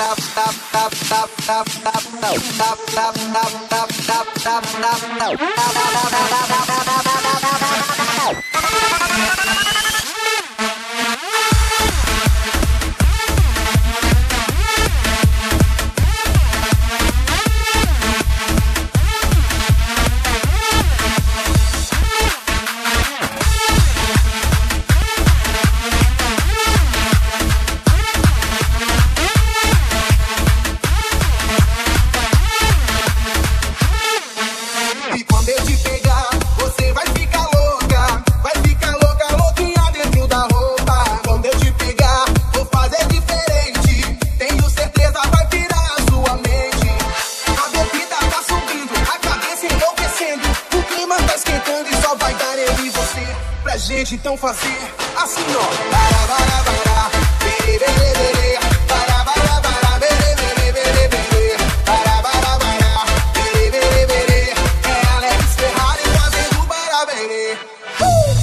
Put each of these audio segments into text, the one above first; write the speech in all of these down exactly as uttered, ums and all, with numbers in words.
Gente, então fazer assim, ó. Bara, bara, bara, bere, bere, bere. Bara, bara, bara, bere, bere, bere, bere. Bara, bara, bara, bere, bere, bere. É Alex Ferrari fazendo barabere. Uh!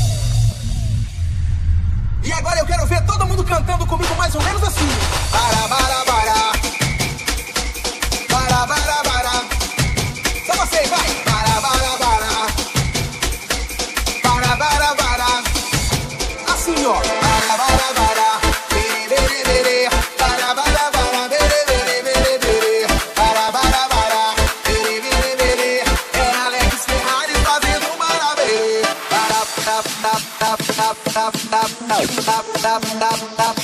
E agora eu quero ver todo mundo cantando comigo mais ou menos assim. Bara, bara, bara. Bara, bara, bara. Só você, vai. Bara, bara, bara. Bara, bara, bara. Assim, ó. Bara, bara, bara. Bere, bere, bere. Bara, bara, bara. Bere, bere, bere, bere. Bara, bara, bara. Bere, bere, bere. É Alex Ferrari fazendo barabere. Bara, bara, bara, bara, bara, bara, bara, bara, bara, bara.